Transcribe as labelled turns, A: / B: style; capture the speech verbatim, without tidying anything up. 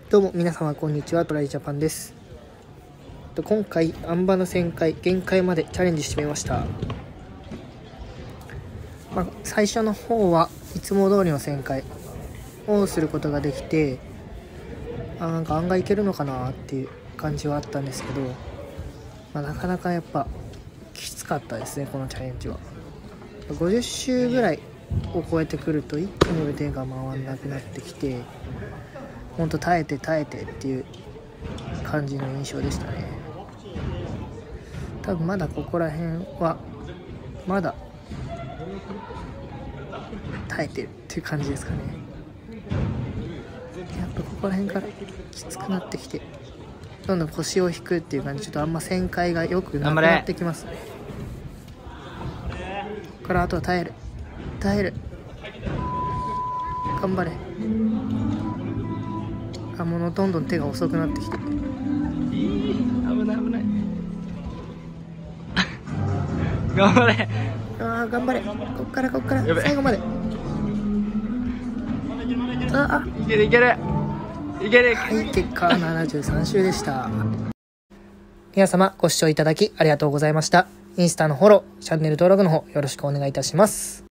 A: どうも皆様こんにちは、トライジャパンです。今回あん馬の旋回限界までチャレンジしてみました。まあ、最初の方はいつも通りの旋回をすることができて、あなんか案外いけるのかなっていう感じはあったんですけど、まあ、なかなかやっぱきつかったですね。このチャレンジはごじゅっ周ぐらいを超えてくると一気に腕が回らなくなってきて、ほんと耐えて耐えてっていう感じの印象でしたね。多分まだここら辺はまだ耐えてるっていう感じですかね。やっぱここら辺からきつくなってきて、どんどん腰を引くっていう感じ、ちょっとあんま旋回がよくなくなってきますね。ここからあとは耐える耐える頑張れ。あもうどんどん手が遅くなってきて、
B: 危ない危ない頑張れ。
A: あー頑張れ。こっからこっから最後まで。あ
B: いけるいけるいける。
A: はい、結果ななじゅうさん周でした。皆様ご視聴いただきありがとうございました。インスタのフォロー、チャンネル登録の方よろしくお願いいたします。